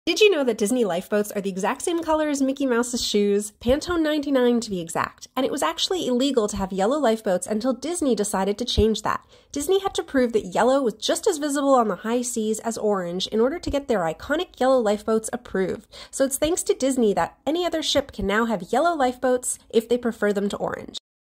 Did you know that Disney lifeboats are the exact same color as Mickey Mouse's shoes? Pantone 99 to be exact. And it was actually illegal to have yellow lifeboats until Disney decided to change that. Disney had to prove that yellow was just as visible on the high seas as orange in order to get their iconic yellow lifeboats approved. So it's thanks to Disney that any other ship can now have yellow lifeboats if they prefer them to orange.